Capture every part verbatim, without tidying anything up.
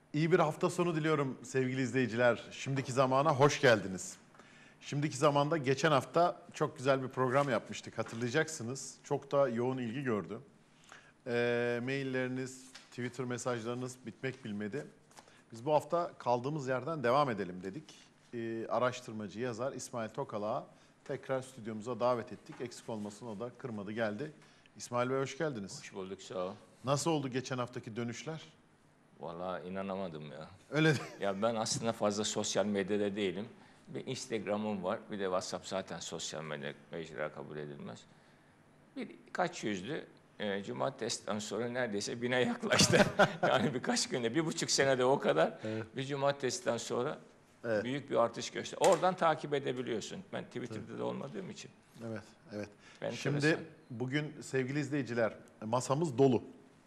İyi bir hafta sonu diliyorum sevgili izleyiciler. Şimdiki zamana hoş geldiniz. Şimdiki zamanda geçen hafta çok güzel bir program yapmıştık, hatırlayacaksınız. Çok da yoğun ilgi gördü. E, mailleriniz, Twitter mesajlarınız bitmek bilmedi. Biz bu hafta kaldığımız yerden devam edelim dedik. E, araştırmacı, yazar İsmail Tokalak'ı tekrar stüdyomuza davet ettik. Eksik olmasın, o da kırmadı geldi. İsmail Bey hoş geldiniz. Hoş bulduk, sağ ol. Nasıl oldu geçen haftaki dönüşler? Vallahi inanamadım ya. Öyle. Ya ben aslında fazla sosyal medyada değilim. Bir Instagram'ım var, bir de WhatsApp zaten sosyal medya mecra kabul edilmez. Bir kaç yüzdü. E, Cumartesi'den sonra neredeyse bine yaklaştı. Yani birkaç günde, bir buçuk senede o kadar. Evet. Bir Cumartesi'den sonra evet, büyük bir artış gösterdi. Oradan takip edebiliyorsun. Ben Twitter'da evet, da olmadığım için. Evet, evet. Ben Şimdi interesan. Bugün sevgili izleyiciler masamız dolu.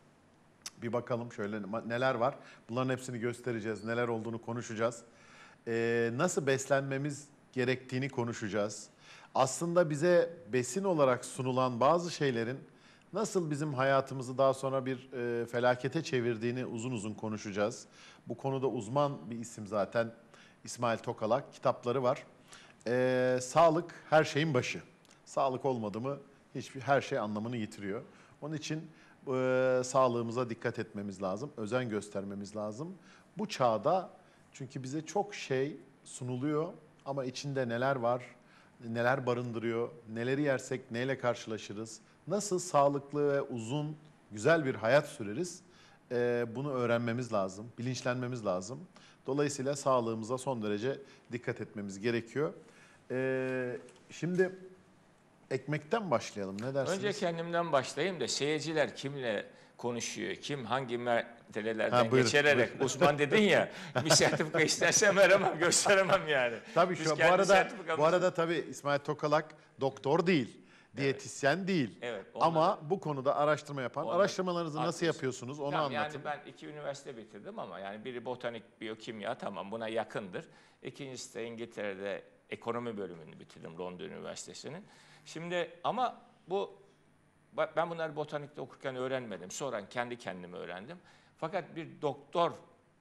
Bir bakalım şöyle neler var. Bunların hepsini göstereceğiz. Neler olduğunu konuşacağız. Ee, nasıl beslenmemiz gerektiğini konuşacağız. Aslında bize besin olarak sunulan bazı şeylerin nasıl bizim hayatımızı daha sonra bir e, felakete çevirdiğini uzun uzun konuşacağız. Bu konuda uzman bir isim zaten İsmail Tokalak. Kitapları var. Ee, sağlık her şeyin başı. Sağlık olmadı mı hiçbir her şey anlamını yitiriyor. Onun için e, sağlığımıza dikkat etmemiz lazım, özen göstermemiz lazım. Bu çağda çünkü bize çok şey sunuluyor ama içinde neler var, neler barındırıyor, neleri yersek neyle karşılaşırız, nasıl sağlıklı ve uzun, güzel bir hayat süreriz, e, bunu öğrenmemiz lazım, bilinçlenmemiz lazım. Dolayısıyla sağlığımıza son derece dikkat etmemiz gerekiyor. E, şimdi ekmekten başlayalım, ne dersiniz? Önce kendimden başlayayım da seyirciler kimle konuşuyor, kim hangi mertelelerden ha, geçirerek buyurun. Uzman dedin ya, bir sertifika istersem veremem, gösteremem yani. Tabii şu bu arada bu arada tabii İsmail Tokalak doktor değil, diyetisyen evet, değil. Evet, ama bu konuda araştırma yapan, onlar, araştırmalarınızı nasıl haklısın, yapıyorsunuz onu tamam, anlatın. Yani ben iki üniversite bitirdim ama yani biri botanik, biyokimya, tamam buna yakındır. İkincisi de İngiltere'de ekonomi bölümünü bitirdim Londra Üniversitesi'nin. Şimdi ama bu ben bunları botanikte okurken öğrenmedim. Sonra kendi kendime öğrendim. Fakat bir doktor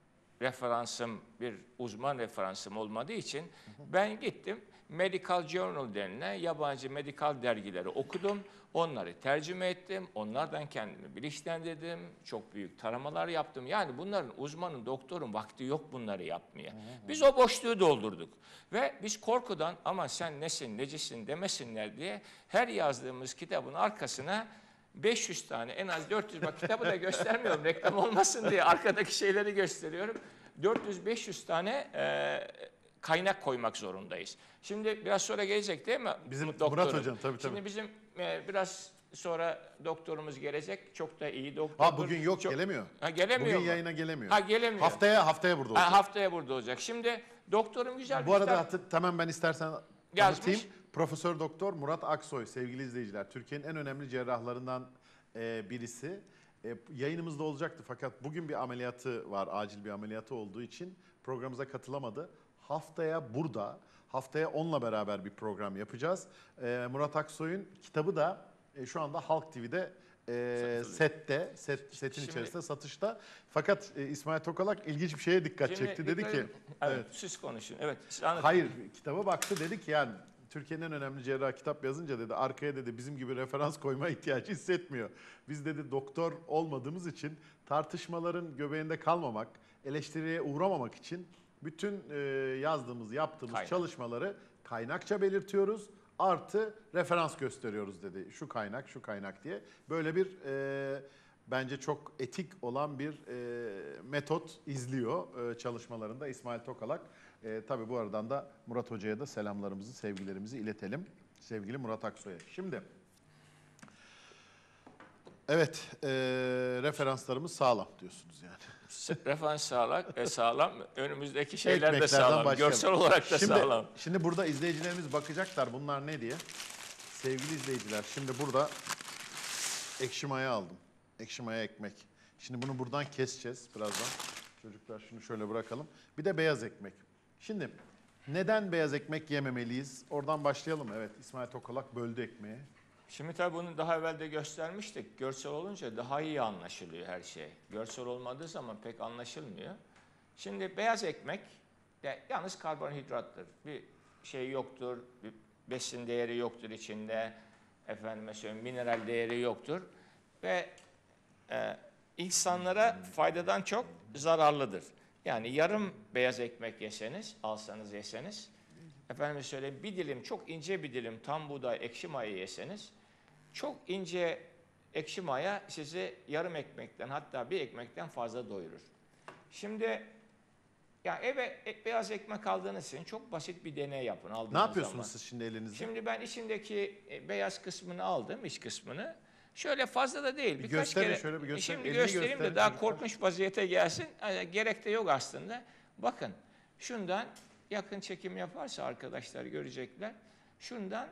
referansım, bir uzman referansım olmadığı için ben gittim. Medical Journal denilen yabancı medikal dergileri okudum. Onları tercüme ettim. Onlardan kendimi bilinçlendirdim. Çok büyük taramalar yaptım. Yani bunların uzmanın, doktorun vakti yok bunları yapmaya. Biz o boşluğu doldurduk. Ve biz korkudan ama sen nesin, necisin demesinler diye her yazdığımız kitabın arkasına beş yüz tane, en az dört yüz, bak kitabı da göstermiyorum reklam olmasın diye arkadaki şeyleri gösteriyorum. dört yüz beş yüz tane e, kaynak koymak zorundayız. Şimdi biraz sonra gelecek değil mi? Bizim doktorum. Murat Hocam tabii tabii. Şimdi bizim e, biraz sonra doktorumuz gelecek. Çok da iyi doktor. Ha bugün yok Çok, gelemiyor. Ha gelemiyor Bugün mu? yayına gelemiyor. Ha gelemiyor. Haftaya haftaya burada olacak. Ha, haftaya burada olacak. Şimdi doktorum güzel Bu bir arada kitap tamam ben istersen yazmış. Profesör Doktor Murat Aksoy sevgili izleyiciler. Türkiye'nin en önemli cerrahlarından e, birisi. E, yayınımızda olacaktı fakat bugün bir ameliyatı var. Acil bir ameliyatı olduğu için programımıza katılamadı. Haftaya burada, haftaya onunla beraber bir program yapacağız. E, Murat Aksoy'un kitabı da e, şu anda Halk T V'de e, sette, set, setin şimdi, içerisinde satışta. Fakat e, İsmail Tokalak ilginç bir şeye dikkat şimdi, çekti. Dedi ki... Evet, evet, siz konuşun. Evet, siz anlatın. Hayır, kitaba baktı dedi ki yani Türkiye'nin en önemli cerrah kitap yazınca dedi arkaya dedi bizim gibi referans koyma ihtiyacı hissetmiyor. Biz dedi doktor olmadığımız için tartışmaların göbeğinde kalmamak, eleştiriye uğramamak için bütün e, yazdığımız, yaptığımız Kaynak. çalışmaları kaynakça belirtiyoruz. Artı referans gösteriyoruz dedi. Şu kaynak, şu kaynak diye. Böyle bir e, bence çok etik olan bir e, metot izliyor e, çalışmalarında İsmail Tokalak. E, tabii bu aradan da Murat Hoca'ya da selamlarımızı, sevgilerimizi iletelim. Sevgili Murat Aksoy'a. Şimdi, evet, e, referanslarımız sağlam diyorsunuz yani. Referans sağlam, e, sağlam. Önümüzdeki şeyler de sağlam. Başlayalım. Görsel olarak da şimdi, sağlam. Şimdi burada izleyicilerimiz bakacaklar bunlar ne diye. Sevgili izleyiciler, şimdi burada ekşi maya aldım. Ekşi maya ekmek. Şimdi bunu buradan keseceğiz birazdan. Çocuklar şunu şöyle bırakalım. Bir de beyaz ekmek. Şimdi neden beyaz ekmek yememeliyiz? Oradan başlayalım. Evet, İsmail Tokalak böldü ekmeği. Şimdi tabii bunu daha evvel de göstermiştik. Görsel olunca daha iyi anlaşılıyor her şey. Görsel olmadığı zaman pek anlaşılmıyor. Şimdi beyaz ekmek de yalnız karbonhidrattır. Bir şey yoktur, bir besin değeri yoktur içinde. Efendime söyleyeyim, mineral değeri yoktur. Ve e, insanlara faydadan çok zararlıdır. Yani yarım beyaz ekmek yeseniz, alsanız yeseniz, efendime söyleyeyim bir dilim, çok ince bir dilim tam buğday ekşi maya yeseniz, çok ince ekşi maya sizi yarım ekmekten hatta bir ekmekten fazla doyurur. Şimdi ya eve e, beyaz ekmek aldığınız için çok basit bir deney yapın aldığınız Ne yapıyorsunuz zaman. siz şimdi elinizde? Şimdi ben içindeki e, beyaz kısmını aldım, iç kısmını. Şöyle fazla da değil. Bir Birkaç gösterin, kere. şöyle bir gösterin. Şimdi Elini göstereyim gösterin de daha çocuklar. korkunç vaziyete gelsin. Yani gerek de yok aslında. Bakın şundan yakın çekim yaparsa arkadaşlar görecekler. Şundan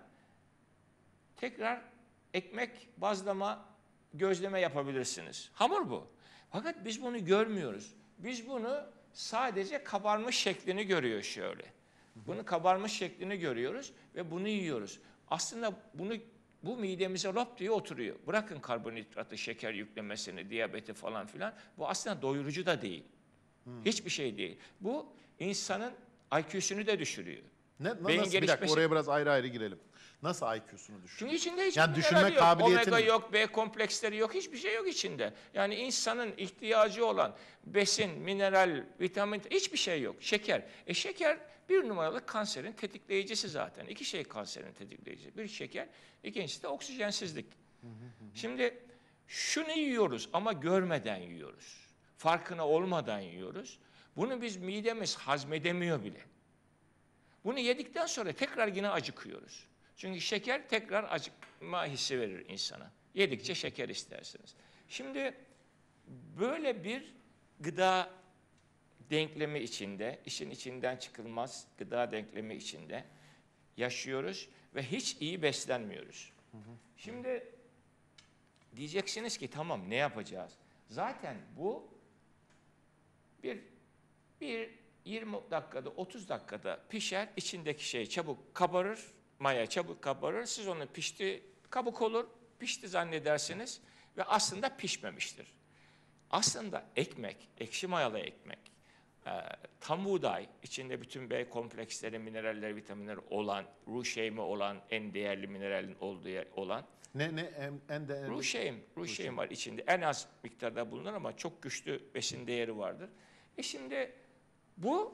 tekrar ekmek, bazlama, gözleme yapabilirsiniz. Hamur bu. Fakat biz bunu görmüyoruz. Biz bunu sadece kabarmış şeklini görüyor şöyle. Bunu kabarmış şeklini görüyoruz ve bunu yiyoruz. Aslında bunu bu midemize lop diye oturuyor. Bırakın karbonhidratı, şeker yüklemesini, diyabeti falan filan. Bu aslında doyurucu da değil. Hmm. Hiçbir şey değil. Bu insanın I Q'sunu da düşürüyor. Ne, na- Beyin nasıl, bir dakika gelişmesi- oraya biraz ayrı ayrı girelim. Nasıl I Q'sunu düşün? Çünkü içinde hiçbir Yani mineral düşünme yok. kabiliyeti Omega mi? yok, B kompleksleri yok, hiçbir şey yok içinde. Yani insanın ihtiyacı olan besin, mineral, vitamin, hiçbir şey yok. Şeker. E şeker bir numaralı kanserin tetikleyicisi zaten. İki şey kanserin tetikleyicisi. Bir şeker, ikincisi de oksijensizlik. Şimdi şunu yiyoruz ama görmeden yiyoruz. Farkına olmadan yiyoruz. Bunu biz midemiz hazmedemiyor bile. Bunu yedikten sonra tekrar yine acıkıyoruz. Çünkü şeker tekrar acıkma hissi verir insana. Yedikçe şeker istersiniz. Şimdi böyle bir gıda denklemi içinde, işin içinden çıkılmaz gıda denklemi içinde yaşıyoruz ve hiç iyi beslenmiyoruz. Şimdi diyeceksiniz ki tamam ne yapacağız? Zaten bu bir bir yirmi dakikada, otuz dakikada pişer, içindeki şey çabuk kabarır, maya çabuk kabarır. Siz onu pişti, kabuk olur, pişti zannedersiniz ve aslında pişmemiştir. Aslında ekmek, ekşi mayalı ekmek, e, tam buğday, içinde bütün B kompleksleri, mineraller, vitaminler olan, ruşeymi olan, en değerli mineralin olduğu yer olan, Ne ne en, en değerli? Ruşeym, ruşeym var içinde. En az miktarda bulunur ama çok güçlü besin değeri vardır. E şimdi bu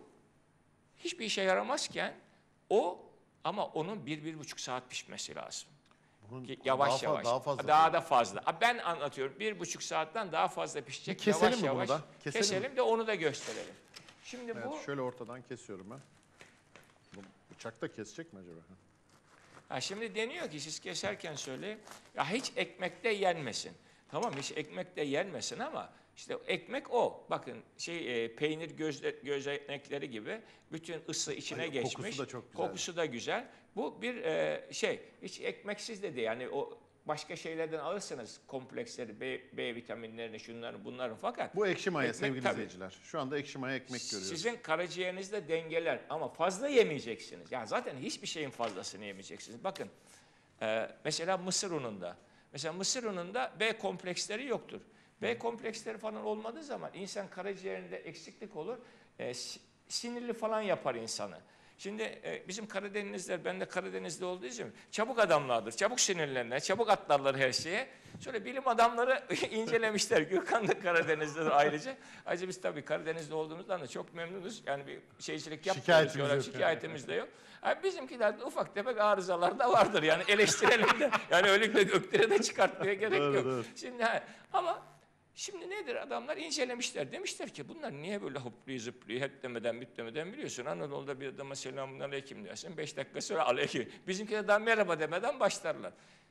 hiçbir işe yaramazken o ama onun bir, bir buçuk saat pişmesi lazım. Bunun Ki Yavaş daha, fa- yavaş. Daha fazla. Daha da fazla. A, Ben anlatıyorum. Bir buçuk saatten daha fazla pişecek. Bir keselim yavaş mi bunu yavaş. da? Keselim Keselim, mi? de onu da gösterelim. Şimdi Evet, bu şöyle ortadan kesiyorum ben. Bu bıçak da kesecek mi acaba? Ha şimdi deniyor ki siz keserken söyle ya hiç ekmekte yenmesin. Tamam hiç ekmekte yenmesin ama işte ekmek o. Bakın şey e, peynir gözle, gözenekleri gibi bütün ısı içine Ay, geçmiş. kokusu da çok güzel. Kokusu da güzel. Bu bir e, şey hiç ekmeksiz de değil. Yani o başka şeylerden alırsanız kompleksleri, B, B vitaminlerini, şunları bunları fakat Bu ekşi maya ekmek, sevgili tabii. izleyiciler. Şu anda ekşi maya ekmek görüyoruz. Sizin karaciğerinizde dengeler ama fazla yemeyeceksiniz. Yani zaten hiçbir şeyin fazlasını yemeyeceksiniz. Bakın e, mesela mısır ununda. Mesela mısır ununda B kompleksleri yoktur. B kompleksleri falan olmadığı zaman insan karaciğerinde eksiklik olur. E, sinirli falan yapar insanı. Şimdi e, bizim Karadenizler, ben de Karadenizli olduğu için çabuk adamlardır. Çabuk sinirlenirler, çabuk atlarlar her şeye. Şöyle bilim adamları incelemişler. Gürkan da Karadenizlidir ayrıca. Ayrıca biz tabii Karadenizli olduğumuzdan da çok memnunuz. Yani bir şeycilik yapmıyoruz. Şikayetimiz Şöyle, yok. Şikayetimiz de yok. Yani bizimkilerde ufak tefek arızalar da vardır. Yani eleştirelim de. Yani öyle göklere de çıkartmaya gerek Doğru, yok. doğru. Şimdi ha, ama şimdi nedir adamlar incelemişler. Demişler ki bunlar niye böyle hopluyor zıplıyor hep demeden bitlemeden biliyorsun. Anadolu'da bir adama selamun aleyküm dersin. Beş dakika sonra aleyküm. Bizimkiler daha merhaba demeden başlarlar.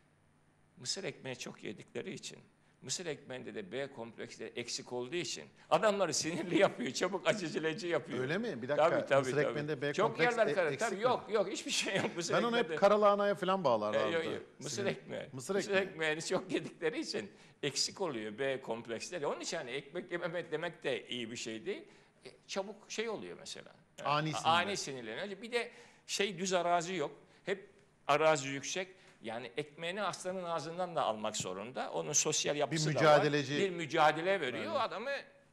Mısır ekmeği çok yedikleri için, mısır ekmeğinde de B kompleksleri eksik olduğu için adamları sinirli yapıyor, çabuk aceleci yapıyor. Öyle mi? Bir dakika. Tabii, tabii, Mısır tabii. ekmeğinde B çok kompleks yerler e- kara- eksik tabii mi? yok yok hiçbir şey yok mısır Ben onu ekmeğinde. hep karalahanaya falan E, bağlarlardı. yok, yok. Mısır Sinir- ekmeği. Mısır Mısır ekmeği. ekmeğini çok yedikleri için eksik oluyor B kompleksleri. Onun için hani ekmek yememek demek de iyi bir şey değil. E, çabuk şey oluyor mesela. Yani Ani a- sinirler. Ani sinirleniyor. Bir de şey düz arazi yok. Hep arazi yüksek. Yani ekmeğini aslanın ağzından da almak zorunda. Onun sosyal yapısı da var. mücadeleci. Bir mücadele veriyor. Aynen. Adamı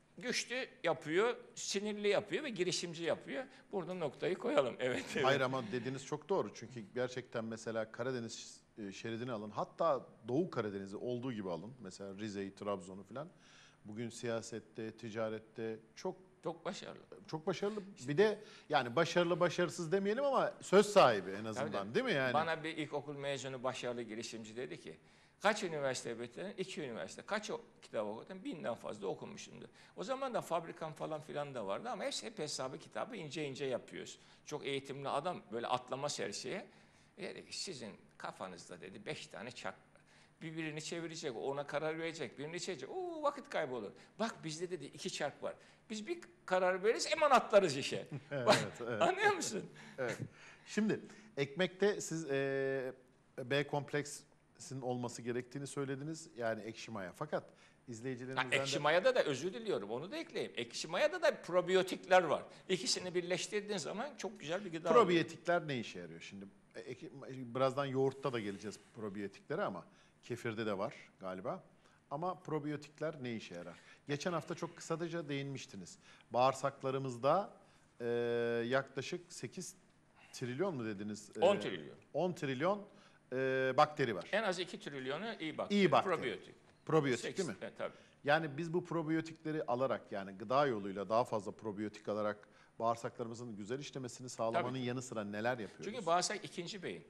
güçlü yapıyor, sinirli yapıyor ve girişimci yapıyor. Burada noktayı koyalım. Evet. evet. Hayır ama dediğiniz çok doğru. Çünkü gerçekten mesela Karadeniz e, şeridini alın. Hatta Doğu Karadeniz'i olduğu gibi alın. Mesela Rize'yi, Trabzon'u falan. Bugün siyasette, ticarette çok Çok başarılı. çok başarılı. Bir de yani başarılı başarısız demeyelim ama söz sahibi en azından, Tabii. değil mi yani? Bana bir ilkokul mezunu başarılı girişimci dedi ki, kaç üniversite bitirdin? İki üniversite. Kaç o kitap okudun? Binden fazla okumuşumdur. O zaman da fabrikam falan filan da vardı ama hep, hep hesabı kitabı ince ince yapıyoruz. Çok eğitimli adam böyle atlamaz her şeye. E dedi ki, sizin kafanızda dedi beş tane çark var. Birbirini çevirecek, ona karar verecek, birini çevirecek. Oo, vakit kaybolur. Bak bizde dedi iki çark var. Biz bir karar veririz hemen atlarız işe. Bak, Evet, evet. anlıyor musun? Evet. Şimdi ekmekte siz e, B kompleksin olması gerektiğini söylediniz. Yani ekşi maya. Fakat Ha, izleyicilerimizden ekşi de mayada da özür diliyorum onu da ekleyeyim. Ekşi mayada da probiyotikler var. İkisini birleştirdiğin zaman çok güzel bir gıda oluyor. probiyotikler ne işe yarıyor şimdi? E, ek- birazdan yoğurtta da geleceğiz probiyotiklere ama kefirde de var galiba. Ama probiyotikler ne işe yarar? Geçen hafta çok kısaca değinmiştiniz. Bağırsaklarımızda e, yaklaşık sekiz trilyon mu dediniz? E, on trilyon. on trilyon e, bakteri var. En az iki trilyonu iyi bakteri. İyi bakteri. Probiyotik. Probiyotik Sekiz- değil mi? Evet, tabii. Yani biz bu probiyotikleri alarak yani gıda yoluyla daha fazla probiyotik alarak bağırsaklarımızın güzel işlemesini sağlamanın Tabii. yanı sıra neler yapıyoruz? Çünkü bağırsak ikinci beyin.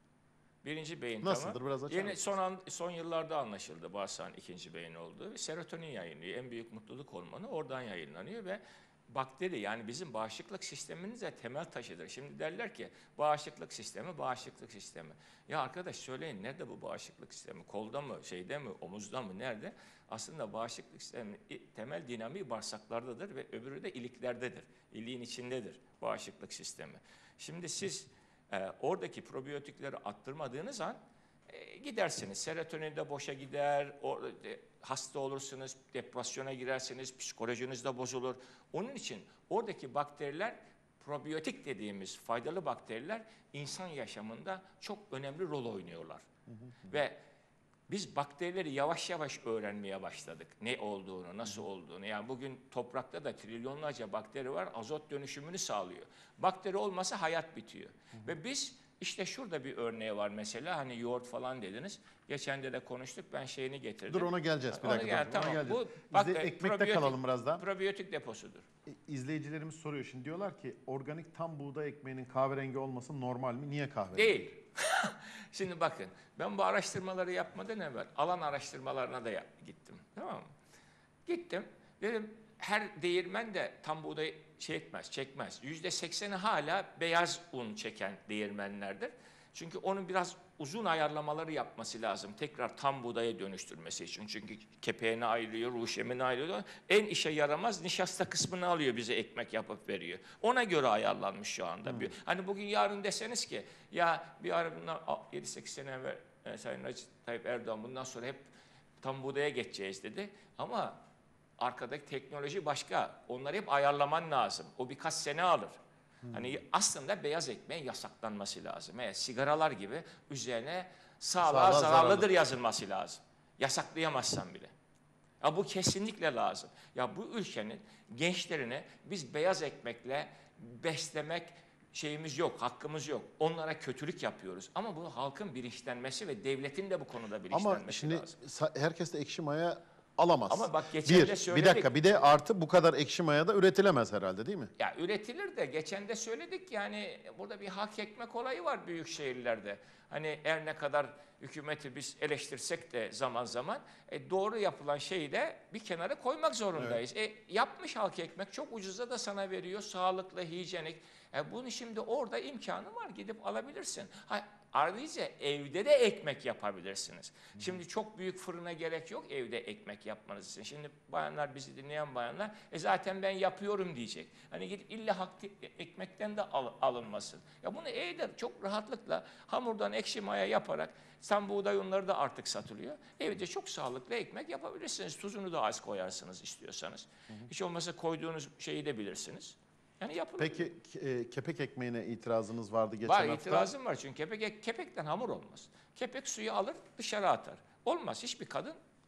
Birinci beyin Nasıldır? tamam. Biraz açar Yeni mısınız? son an, son yıllarda anlaşıldı bağırsağın ikinci beyin olduğu ve serotonin yayınlıyor. En büyük mutluluk hormonu oradan yayınlanıyor ve bakteri yani bizim bağışıklık sistemimiz de temel taşıdır. Şimdi derler ki bağışıklık sistemi, bağışıklık sistemi. Ya arkadaş söyleyin nerede bu bağışıklık sistemi? Kolda mı, şeyde mi, omuzda mı, nerede? Aslında bağışıklık sistemi temel dinamiği bağırsaklardadır ve öbürü de iliklerdedir. İliğin içindedir bağışıklık sistemi. Şimdi siz e, oradaki probiyotikleri attırmadığınız an e, gidersiniz. Serotonin de boşa gider, o, e, hasta olursunuz, depresyona girersiniz, psikolojiniz de bozulur. Onun için oradaki bakteriler, probiyotik dediğimiz faydalı bakteriler insan yaşamında çok önemli rol oynuyorlar. Hı hı hı. Ve biz bakterileri yavaş yavaş öğrenmeye başladık. Ne olduğunu, nasıl olduğunu. Yani bugün toprakta da trilyonlarca bakteri var, azot dönüşümünü sağlıyor. Bakteri olmasa hayat bitiyor. Hı hı. Ve biz işte şurada bir örneği var mesela hani yoğurt falan dediniz. Geçen de de konuştuk ben şeyini getirdim. Dur ona geleceğiz bir Ona dakika. gel, dur, tamam. Ona geleceğiz. Bu, bak, İzle, e, ekmekte probiyotik- kalalım biraz daha. Probiyotik deposudur. E, İzleyicilerimiz soruyor şimdi diyorlar ki organik tam buğday ekmeğinin kahverengi olması normal mi? Niye kahverengi? Değil. Şimdi bakın ben bu araştırmaları yapmadan evvel alan araştırmalarına da yap- gittim. Tamam mı? Gittim. Dedim her değirmen de tam buğday şey etmez, çekmez. Yüzde sekseni hala beyaz un çeken değirmenlerdir. Çünkü onun biraz uzun ayarlamaları yapması lazım. Tekrar tam buğdaya dönüştürmesi için. Çünkü kepeğini ayırıyor, ruşemini ayırıyor. En işe yaramaz nişasta kısmını alıyor bize ekmek yapıp veriyor. Ona göre ayarlanmış şu anda. Hmm. Hani bugün yarın deseniz ki ya bir ara bundan yedi sekiz sene evvel e, Sayın Recep Tayyip Erdoğan bundan sonra hep tam buğdaya geçeceğiz dedi. Ama arkadaki teknoloji başka. Onları hep ayarlaman lazım. O birkaç sene alır. Hmm. Hani aslında beyaz ekmeğin yasaklanması lazım. Yani sigaralar gibi üzerine sağlığa Sağlığa zararlıdır zararlı. yazılması lazım. Yasaklayamazsan bile. Ya bu kesinlikle lazım. Ya bu ülkenin gençlerini biz beyaz ekmekle beslemek şeyimiz yok, hakkımız yok. Onlara kötülük yapıyoruz. Ama bu halkın bilinçlenmesi ve devletin de bu konuda bilinçlenmesi Ama şimdi lazım. sa- herkes de ekşi maya alamaz. Ama bak geçen bir, de bir söyledik. dakika bir de artı bu kadar ekşi maya da üretilemez herhalde değil mi? Ya üretilir de geçen de söyledik yani burada bir hak ekmek olayı var büyük şehirlerde. Hani her ne kadar hükümeti biz eleştirsek de zaman zaman e, doğru yapılan şeyi de bir kenara koymak zorundayız. Evet. E, yapmış halk ekmek çok ucuza da sana veriyor sağlıklı, hijyenik. E, bunu şimdi orada imkanı var gidip alabilirsin. Ha, ayrıca evde de ekmek yapabilirsiniz. Hı. Şimdi çok büyük fırına gerek yok evde ekmek yapmanız için. Şimdi bayanlar bizi dinleyen bayanlar e zaten ben yapıyorum diyecek. Hani gidip illa hak ekmekten de al, alınmasın. Ya bunu evde çok rahatlıkla hamurdan ekşi maya yaparak tam buğday unları da artık satılıyor. Evde çok sağlıklı ekmek yapabilirsiniz. Tuzunu da az koyarsınız istiyorsanız. Hı hı. Hiç olmazsa koyduğunuz şeyi de bilirsiniz. Yani yapılır. Peki e, kepek ekmeğine itirazınız vardı geçen var, hafta. Var itirazım var çünkü kepek, kepekten hamur olmaz. Kepek suyu alır dışarı atar. Olmaz hiçbir kadın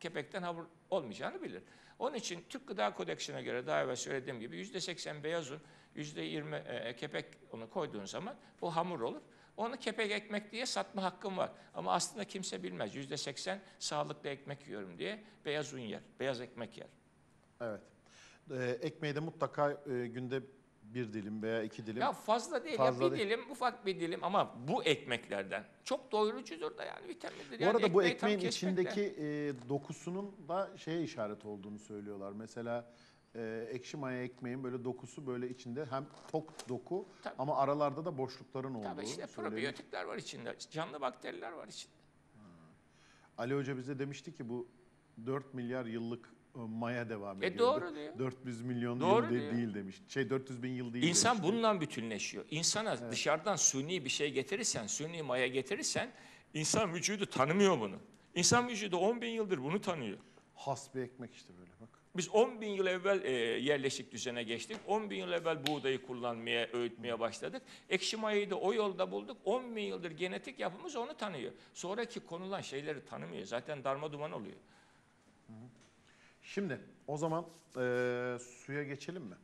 kepekten hamur olmayacağını bilir. Onun için Türk Gıda Kodeksine göre daha evvel söylediğim gibi yüzde seksen beyaz un, yüzde yirmi e, kepek unu koyduğun zaman bu hamur olur. Onu kepek ekmek diye satma hakkım var. Ama aslında kimse bilmez. yüzde seksen sağlıklı ekmek yiyorum diye beyaz un yer, beyaz ekmek yer. Evet. Ee, ekmeği de mutlaka e, günde bir dilim veya iki dilim. Ya fazla değil Fazla ya bir değil. dilim, ufak bir dilim ama bu ekmeklerden çok doyurucudur da yani vitamindir. Bu Yani arada bu ekmeği tam ekmeğin kesmekle. içindeki e, dokusunun da şeye işaret olduğunu söylüyorlar. Mesela e, ekşi maya ekmeğin böyle dokusu böyle içinde hem tok doku Tabii. ama aralarda da boşlukların olduğu Tabii işte söyleniyor. probiyotikler var içinde, canlı bakteriler var içinde. Ali Hoca bize demişti ki bu dört milyar yıllık e, maya devam E ediyor. doğru diyor. dört yüz milyon Doğru yıl de- diyor. değil demiş. Şey dört yüz bin yıl değil İnsan demişti. bununla bütünleşiyor. İnsana dışarıdan suni bir şey getirirsen, suni maya getirirsen insan vücudu tanımıyor bunu. İnsan vücudu on bin yıldır bunu tanıyor. Has bir ekmek işte böyle bak. Biz on bin yıl evvel e, yerleşik düzene geçtik. on bin yıl evvel buğdayı kullanmaya, öğütmeye başladık. Ekşi mayayı da o yolda bulduk. on bin yıldır genetik yapımız onu tanıyor. Sonraki konulan şeyleri tanımıyor. Zaten darma duman oluyor. Şimdi o zaman e, suya geçelim mi?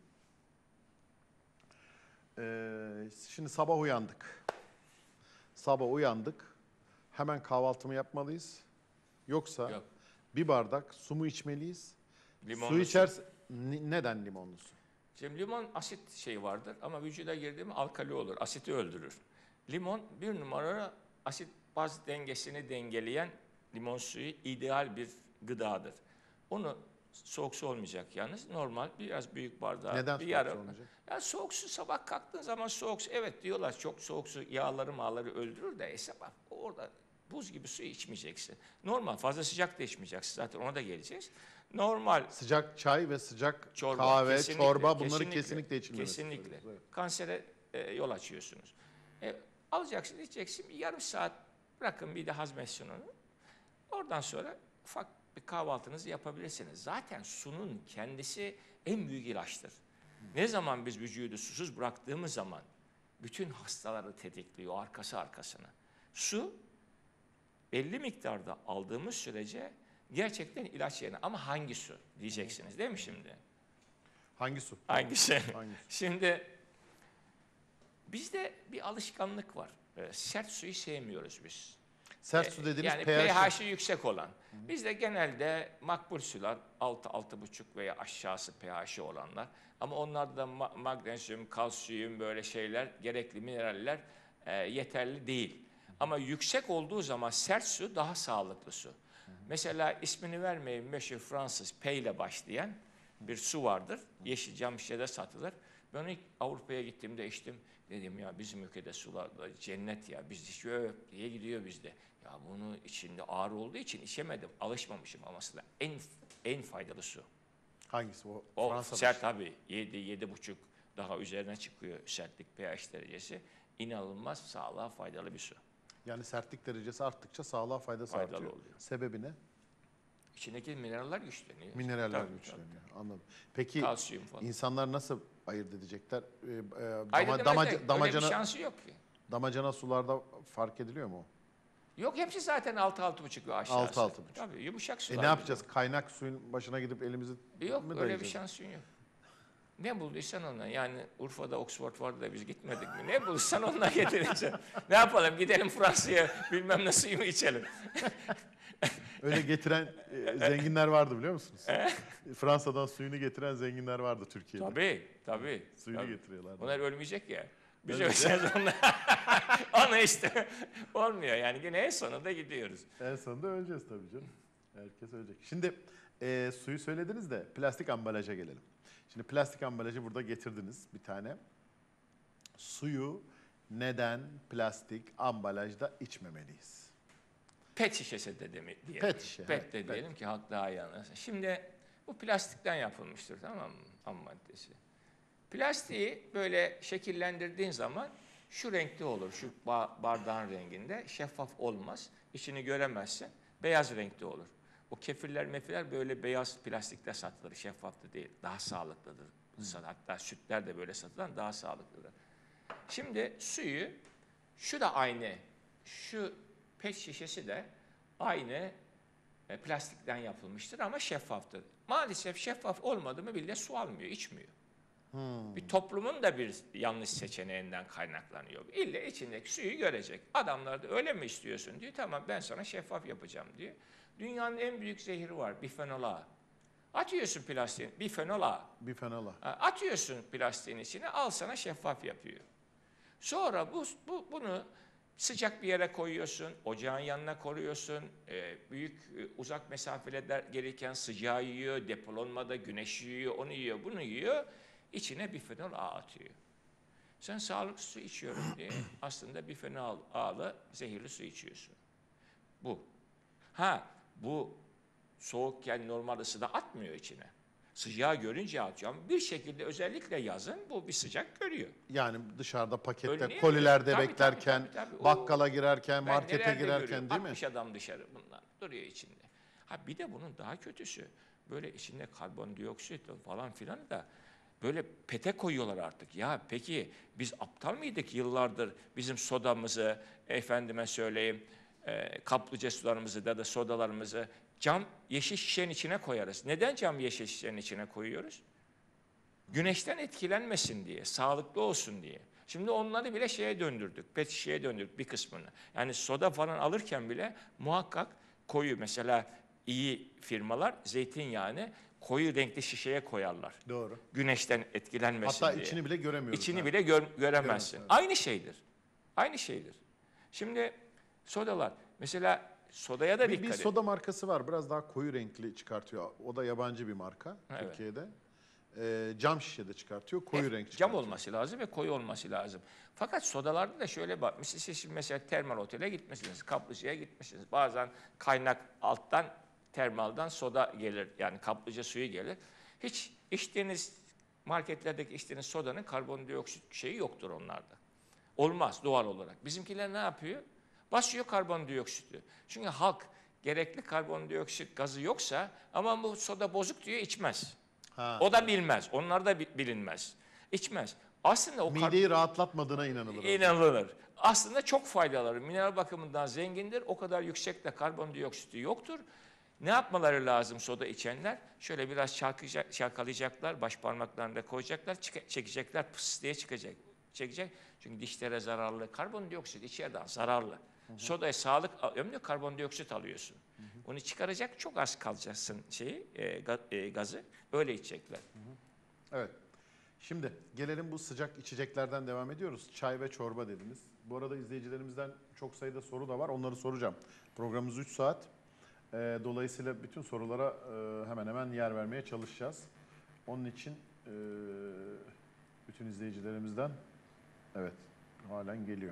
E, şimdi sabah uyandık. Sabah uyandık. Hemen kahvaltımı yapmalıyız. Yoksa Yok. bir bardak su mu içmeliyiz? Limonlu su su. içerse Ni- neden limonlu su? Şimdi limon asit şeyi vardır ama vücuda girdi mi alkali olur, asiti öldürür. Limon bir numara asit baz dengesini dengeleyen limon suyu ideal bir gıdadır. Onu soğuk su olmayacak yalnız normal biraz büyük bardağı Neden bir soğuk yarım. su olmayacak? Ya soğuk su sabah kalktığın zaman soğuk su evet diyorlar çok soğuk su yağları mağları öldürür de e sabah orada buz gibi su içmeyeceksin. Normal fazla sıcak da içmeyeceksin zaten ona da geleceğiz. Normal Sıcak çay ve sıcak çorba, kahve, kesinlikle, çorba bunları kesinlikle, içilmemesi. Kesinlikle. söylüyoruz, evet. Kansere e, yol açıyorsunuz. E, alacaksın, içeceksin, bir yarım saat bırakın bir de hazmetsin onu. Oradan sonra ufak bir kahvaltınızı yapabilirsiniz. Zaten sunun kendisi en büyük ilaçtır. Ne zaman biz vücudu susuz bıraktığımız zaman bütün hastaları tetikliyor arkası arkasına. Su belli miktarda aldığımız sürece gerçekten ilaç yerine ama hangi su diyeceksiniz değil mi şimdi? Hangi su? Hangisi? Hangi su? Şimdi bizde bir alışkanlık var. Ee, sert suyu sevmiyoruz biz. Sert su dediğiniz Yani pH. pH'i yüksek olan. Bizde genelde makbul sular altı altı buçuk veya aşağısı pH'i olanlar. Ama onlarda da ma- magnezyum, kalsiyum böyle şeyler, gerekli mineraller e, yeterli değil. Ama yüksek olduğu zaman sert su daha sağlıklı su. Mesela ismini vermeyin meşhur Fransız P ile başlayan bir su vardır. Yeşil cam şişede satılır. Ben ilk Avrupa'ya gittiğimde içtim. Dedim ya bizim ülkede sular da cennet ya. Biz şöyle diye gidiyor bizde. Ya bunu içinde ağır olduğu için içemedim. Alışmamışım ama aslında en en faydalı su. Hangisi o? O Fransa'da. sert tabii. yedi yedi buçuk daha üzerine çıkıyor sertlik pH derecesi. İnanılmaz sağlığa faydalı bir su. Yani sertlik derecesi arttıkça sağlığa faydası Faydalı artıyor. oluyor. Sebebi ne? İçindeki mineraller güçleniyor. Mineraller Tabii, güçleniyor. Anladım. Peki Kalsiyum falan. insanlar nasıl ayırt edecekler? Ee, e, Ayırt dama- edemezler. damaca- Öyle bir damacana, şansı yok ki. damacana sularda fark ediliyor mu? Yok hepsi zaten altı altı buçuk ve aşağısı. Altı, altı buçuk. Tabii yumuşak E sular. ne yapacağız? Kaynak suyun başına gidip elimizi Yok mi öyle bir dayayacağız? şansın yok. Ne bulduysan ondan. Yani Urfa'da Oxford vardı da biz gitmedik mi? Ne bulursan onunla getireceksin. Ne yapalım gidelim Fransa'ya bilmem ne suyu mu içelim. Öyle getiren e, zenginler vardı biliyor musunuz? Fransa'dan suyunu getiren zenginler vardı Türkiye'de. Tabii tabii. Suyunu tabii. getiriyorlar. Onlar ölmeyecek ya. Biz Ölmeyecek. öleceğiz onlar. Onu işte olmuyor yani yine en sonunda gidiyoruz. En sonunda öleceğiz tabii canım. Herkes ölecek. Şimdi e, suyu söylediniz de plastik ambalaja gelelim. Şimdi plastik ambalajı burada getirdiniz bir tane. Suyu neden plastik ambalajda içmemeliyiz? Pet şişesi de demi- diyelim. Pet şişe, Pet evet, de pet. diyelim ki halk daha iyi anlasın. Şimdi bu plastikten yapılmıştır tamam mı? Ham maddesi. Plastiği böyle şekillendirdiğin zaman şu renkte olur. Şu ba- bardağın renginde. Şeffaf olmaz. İçini göremezsin. Beyaz renkte olur. O kefirler mefirler böyle beyaz plastikte satılır. Şeffaf da değil. Daha sağlıklıdır. Hatta sütler de böyle satılan daha sağlıklıdır. Şimdi suyu şu da aynı. Şu pet şişesi de aynı e, plastikten yapılmıştır ama şeffaftır. Maalesef şeffaf olmadı mı bile su almıyor, içmiyor. Hmm. Bir toplumun da bir yanlış seçeneğinden kaynaklanıyor. İlle içindeki suyu görecek. Adamlar da öyle mi istiyorsun diyor. Tamam ben sana şeffaf yapacağım diyor. Dünyanın en büyük zehri var, bifenol A. Atıyorsun plastiğin, bifenol A. Bifenol A. Atıyorsun plastiğin içine, al sana şeffaf yapıyor. Sonra bu, bu bunu sıcak bir yere koyuyorsun, ocağın yanına koruyorsun, e, büyük e, uzak mesafeler gelirken sıcağı yiyor, depolanmada güneş yiyor, onu yiyor, bunu yiyor, içine bifenol A atıyor. Sen sağlıklı su içiyorum diye aslında bifenol A'lı zehirli su içiyorsun. Bu. Ha, bu soğukken normal ısıda atmıyor içine. Sıcağı görünce atıyor ama bir şekilde özellikle yazın bu bir sıcak görüyor. Yani dışarıda pakette, Önleyemiyor. kolilerde Tabii, beklerken, tabii, tabii, tabii. bakkala girerken, Ben markete nelerde girerken görüyorum. değil mi? altmış adam dışarı bunlar duruyor içinde. Ha bir de bunun daha kötüsü böyle içinde karbondioksit falan filan da böyle pete koyuyorlar artık. Ya peki biz aptal mıydık yıllardır bizim sodamızı, efendime söyleyeyim, e, kaplıca sularımızı da da sodalarımızı cam yeşil şişenin içine koyarız. Neden cam yeşil şişenin içine koyuyoruz? Güneşten etkilenmesin diye, sağlıklı olsun diye. Şimdi onları bile şeye döndürdük, pet şişeye döndürdük bir kısmını. Yani soda falan alırken bile muhakkak koyu, mesela iyi firmalar zeytinyağını koyu renkli şişeye koyarlar. Doğru. Güneşten etkilenmesin Hatta diye. içini bile göremiyoruz. İçini yani. bile gör, göremezsin. Göremez, evet. Aynı şeydir. Aynı şeydir. Şimdi sodalar, mesela sodaya da Bir, dikkat bir edin. soda markası var. Biraz daha koyu renkli çıkartıyor. O da yabancı bir marka Evet. Türkiye'de. Ee, cam şişede çıkartıyor. Koyu Hep renk cam çıkartıyor. olması lazım ve koyu olması lazım. Fakat sodalarda da şöyle bak, siz siz mesela termal otele gitmişsiniz, kaplıcaya gitmişsiniz. Bazen kaynak alttan, termaldan soda gelir, yani kaplıca suyu gelir. Hiç içtiğiniz, marketlerdeki içtiğiniz sodanın karbondioksit şeyi yoktur onlarda. Olmaz doğal olarak. Bizimkiler ne yapıyor? Basıyor karbondioksiti. Çünkü halk gerekli karbondioksit gazı yoksa, ama bu soda bozuk diyor, içmez. Ha. O da bilmez. Onlar da bi- bilinmez. İçmez. Aslında o kar- Mideyi rahatlatmadığına inanılır. inanılır. Aslında çok faydaları, mineral bakımından zengindir. O kadar yüksek de karbondioksiti yoktur. Ne yapmaları lazım soda içenler? Şöyle biraz çalkayacak, çalkalayacaklar, baş parmaklarını da koyacaklar, çık- çekecekler, pıs diye çıkacak. Çekecek. Çünkü dişlere zararlı. Karbondioksit içeriden zararlı. Hı hı. Sodaya sağlık ömrü karbondioksit alıyorsun. Hı hı. Onu çıkaracak, çok az kalacaksın şeyi, e, ga, e, gazı. Öyle içecekler. Hı hı. Evet. Şimdi gelelim bu sıcak içeceklerden devam ediyoruz. Çay ve çorba dediniz. Bu arada izleyicilerimizden çok sayıda soru da var. Onları soracağım. Programımız üç saat. E, dolayısıyla bütün sorulara e, hemen hemen yer vermeye çalışacağız. Onun için e, bütün izleyicilerimizden evet halen geliyor.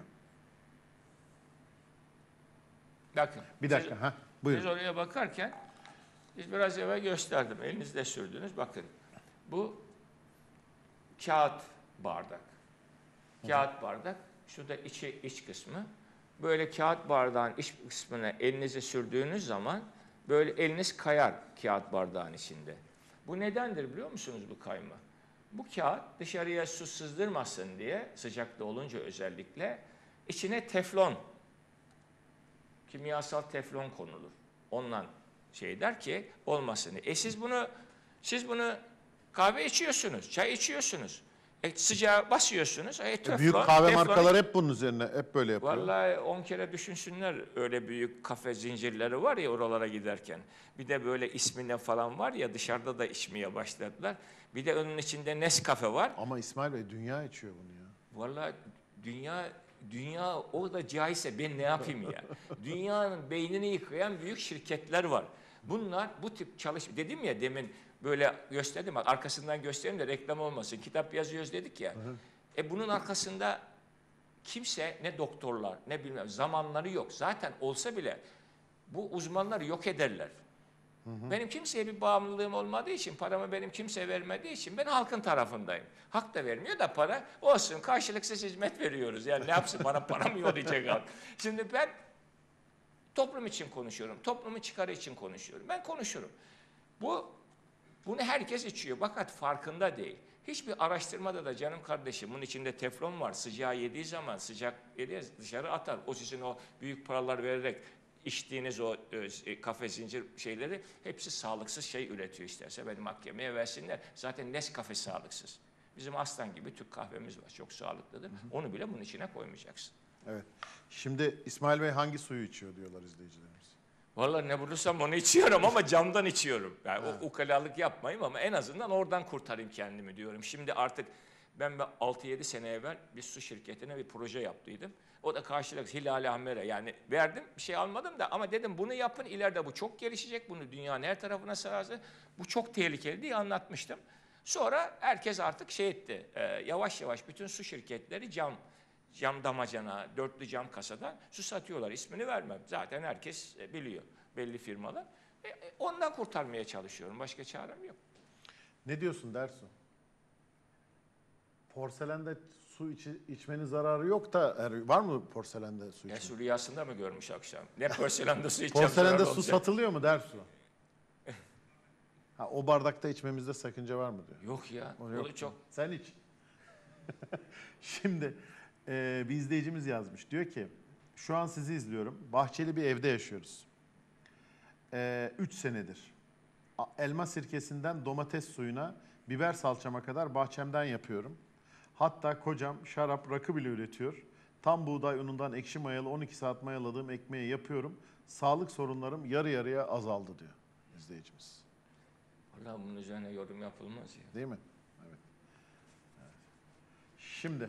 Bakın. Bir dakika. Siz, ha, siz buyurun. oraya bakarken biz biraz evvel gösterdim. Elinizde sürdünüz. Bakın. Bu kağıt bardak. Kağıt bardak. Şurada içi, iç kısmı. Böyle kağıt bardağın iç kısmına elinizi sürdüğünüz zaman böyle eliniz kayar kağıt bardağın içinde. Bu nedendir biliyor musunuz bu kayma? Bu kağıt dışarıya su sızdırmasın diye, sıcakta olunca özellikle, içine teflon, kimyasal teflon konulur. Ondan şey der ki olmasın diye. E siz bunu, siz bunu kahve içiyorsunuz, çay içiyorsunuz. E sıcağa basıyorsunuz. E, teflon, E, büyük kahve teflon, markaları hep bunun üzerine. Hep böyle yapıyor. Vallahi on kere düşünsünler, öyle büyük kafe zincirleri var ya oralara giderken. Bir de böyle ismine falan var ya, dışarıda da içmeye başladılar. Bir de onun içinde Nescafe var. Ama İsmail Bey dünya içiyor bunu ya. Vallahi dünya dünya o da caizse ben ne yapayım ya? Dünyanın beynini yıkayan büyük şirketler var. Bunlar bu tip çalışma, dedim ya demin böyle gösterdim, arkasından göstereyim de reklam olmasın. Kitap yazıyoruz dedik ya. Hı hı. E bunun arkasında kimse, ne doktorlar ne bilmem, zamanları yok. Zaten olsa bile bu uzmanları yok ederler. Hı hı. Benim kimseye bir bağımlılığım olmadığı için, paramı benim kimseye vermediği için ben halkın tarafındayım. Halk da vermiyor da para, olsun karşılıksız hizmet veriyoruz. Yani ne yapsın, bana para mı yollayacak halk? Şimdi ben toplum için konuşuyorum, toplumun çıkarı için konuşuyorum. Ben konuşurum. Bu, bunu herkes içiyor fakat farkında değil. Hiçbir araştırmada da canım kardeşim bunun içinde teflon var. Sıcağı yediği zaman, sıcak yediği dışarı atar. O sizin o büyük paralar vererek içtiğiniz o e, kafe zincir şeyleri hepsi sağlıksız şey üretiyor isterse. Beni mahkemeye versinler. Zaten Nescafe sağlıksız. Bizim aslan gibi Türk kahvemiz var. Çok sağlıklıdır. Hı hı. Onu bile bunun içine koymayacaksın. Evet. Şimdi İsmail Bey hangi suyu içiyor diyorlar izleyicilerimiz. Vallahi ne bulursam onu içiyorum ama camdan içiyorum. Yani o ukalalık yapmayayım ama en azından oradan kurtarayım kendimi diyorum. Şimdi artık ben altı yedi sene evvel bir su şirketine bir proje yaptıydım. O da karşılık Hilal Ahmer'e yani verdim bir şey almadım da ama dedim bunu yapın ileride bu çok gelişecek. Bunu dünyanın her tarafına sararsa bu çok tehlikeli diye anlatmıştım. Sonra herkes artık şey etti e, yavaş yavaş bütün su şirketleri cam cam damacana, dörtlü cam kasadan su satıyorlar. İsmini vermem. Zaten herkes biliyor. Belli firmalar. E, ondan kurtarmaya çalışıyorum. Başka çarem yok. Ne diyorsun Dersu? Porselende su içi, içmenin zararı yok da er, var mı porselende su içmenin? E, su rüyasında mı görmüş akşam? Ne porselende su içeceğim? Porselende su satılıyor mu Dersu? Ha, o bardakta içmemizde sakınca var mı diyor. Yok ya. O yok. Çok. Sen iç. Şimdi e, bir izleyicimiz yazmış. Diyor ki şu an sizi izliyorum. Bahçeli bir evde yaşıyoruz. E, üç senedir. Elma sirkesinden domates suyuna, biber salçama kadar bahçemden yapıyorum. Hatta kocam şarap, rakı bile üretiyor. Tam buğday unundan ekşi mayalı on iki saat mayaladığım ekmeği yapıyorum. Sağlık sorunlarım yarı yarıya azaldı diyor izleyicimiz. Vallahi bunun üzerine yorum yapılmaz ya. Değil mi? Evet. Evet. Şimdi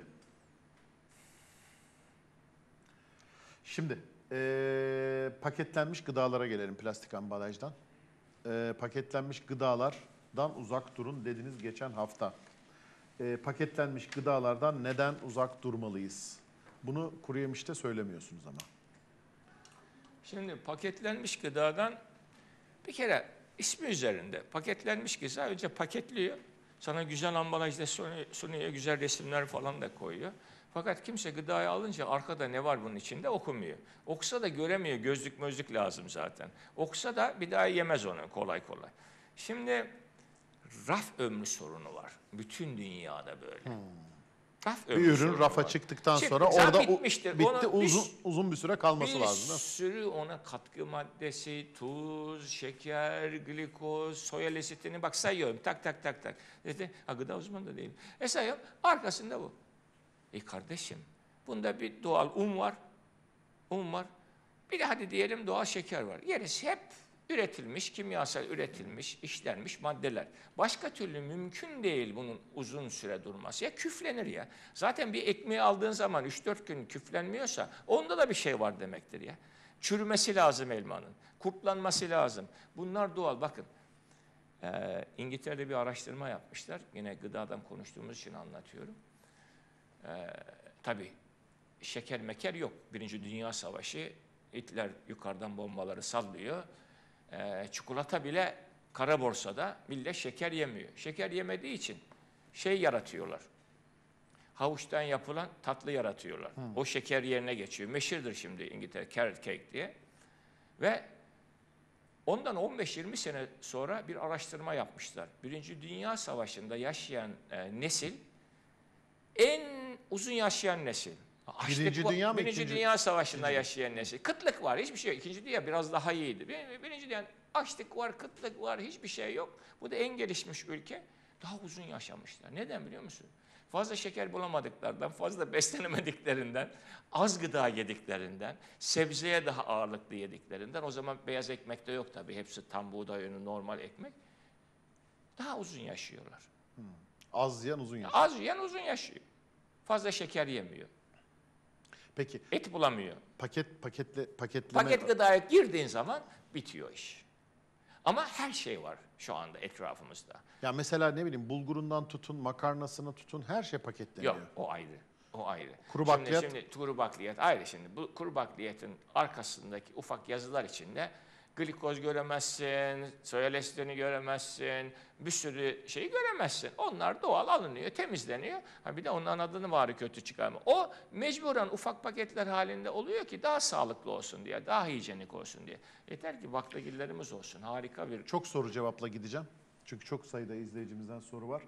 Şimdi ee, paketlenmiş gıdalara gelelim plastik ambalajdan. E, paketlenmiş gıdalardan uzak durun dediniz geçen hafta. E, paketlenmiş gıdalardan neden uzak durmalıyız? Bunu kuru yemişte söylemiyorsunuz ama. Şimdi paketlenmiş gıdadan bir kere ismi üzerinde paketlenmiş gıda önce paketliyor. Sana güzel ambalajda sunuyor, güzel resimler falan da koyuyor. Fakat kimse gıdayı alınca arkada ne var bunun içinde okumuyor. Okusa da göremiyor, gözlük mözlük lazım zaten. Okusa da bir daha yemez onu kolay kolay. Şimdi raf ömrü sorunu var. Bütün dünyada böyle. Hmm. Raf ömrü bir ürün rafa var. çıktıktan Çıktı, sonra orada bitmiştir. bitti Onu uzun, bir, uzun bir süre kalması bir lazım. Bir sürü ona katkı maddesi, tuz, şeker, glikoz, soya lesitini bak sayıyorum tak tak tak tak. Dedi, ha, gıda uzmanı da değilim. E sayıyorum arkasında bu. E kardeşim bunda bir doğal un var, un var. Bir de hadi diyelim doğal şeker var. Gerisi hep üretilmiş, kimyasal üretilmiş, işlenmiş maddeler. Başka türlü mümkün değil bunun uzun süre durması. Ya küflenir ya. Zaten bir ekmeği aldığın zaman üç dört gün küflenmiyorsa onda da bir şey var demektir ya. Çürümesi lazım elmanın, kurtlanması lazım. Bunlar doğal. Bakın e, İngiltere'de bir araştırma yapmışlar. Yine gıdadan konuştuğumuz için anlatıyorum. Ee, tabii şeker meker yok. Birinci Dünya Savaşı, Hitler yukarıdan bombaları sallıyor. Ee, çikolata bile kara borsada, millet şeker yemiyor. Şeker yemediği için şey yaratıyorlar. Havuçtan yapılan tatlı yaratıyorlar. Hmm. O şeker yerine geçiyor. Meşhurdur şimdi İngiltere, carrot cake diye. Ve ondan on beş yirmi sene sonra bir araştırma yapmışlar. Birinci Dünya Savaşı'nda yaşayan e, nesil en uzun yaşayan nesil. Açlık, Birinci Dünya mı? Birinci ikinci... Dünya Savaşı'nda yaşayan nesil. Kıtlık var, hiçbir şey yok. İkinci Dünya biraz daha iyiydi. Birinci Dünya açlık var, kıtlık var, hiçbir şey yok. Bu da en gelişmiş ülke. Daha uzun yaşamışlar. Neden biliyor musun? Fazla şeker bulamadıklarından, fazla beslenemediklerinden, az gıda yediklerinden, sebzeye daha ağırlıklı yediklerinden. O zaman beyaz ekmek de yok tabii. Hepsi tam buğday ünü, normal ekmek. Daha uzun yaşıyorlar. Hmm. Az yiyen uzun yaşıyor. Az yiyen uzun yaşıyor. Fazla şeker yemiyor. Peki. Et bulamıyor. Paket paketle paketleme Paket gıdaya girdiğin zaman bitiyor iş. Ama her şey var şu anda etrafımızda. Ya mesela ne bileyim bulgurundan tutun, makarnasına tutun her şey paketleniyor. Yok, o ayrı. O ayrı. Kuru bakliyat. Şimdi, şimdi kuru bakliyat ayrı şimdi. Bu kuru bakliyatın arkasındaki ufak yazılar içinde glikoz göremezsin, soya lesitini göremezsin, bir sürü şeyi göremezsin. Onlar doğal alınıyor, temizleniyor. Ha bir de onların adını bari kötü çıkarma. O mecburen ufak paketler halinde oluyor ki daha sağlıklı olsun diye, daha hijyenik olsun diye. Yeter ki baklagillerimiz olsun. Harika bir... Çok soru cevapla gideceğim. Çünkü çok sayıda izleyicimizden soru var.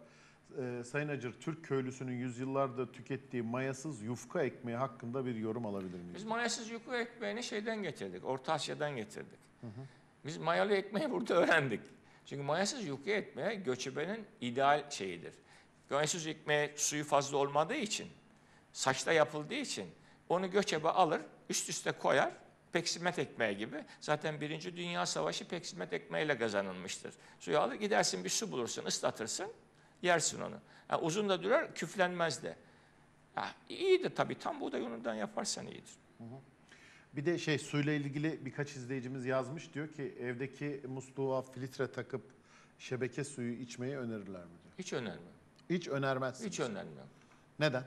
Ee, Sayın Acır, Türk köylüsünün yüzyıllardır tükettiği mayasız yufka ekmeği hakkında bir yorum alabilir miyiz? Biz mayasız yufka ekmeğini şeyden getirdik, Orta Asya'dan getirdik. Hı hı. Biz mayalı ekmeği burada öğrendik. Çünkü mayasız yufka ekmeği göçebenin ideal şeyidir. Mayasız ekmeği suyu fazla olmadığı için, saçta yapıldığı için onu göçebe alır, üst üste koyar, peksimet ekmeği gibi. Zaten Birinci Dünya Savaşı peksimet ekmeğiyle kazanılmıştır. Suyu alır, gidersin bir su bulursun, ıslatırsın, yersin onu. Yani uzun da durar, küflenmez de. Ya, iyidir tabii, tam buğday unundan yaparsan iyidir. Hı hı. Bir de şey, suyla ilgili birkaç izleyicimiz yazmış, diyor ki evdeki musluğa filtre takıp şebeke suyu içmeyi önerirler mi diyor. Hiç önermem. Hiç önermezsiniz. Hiç önermem. Neden?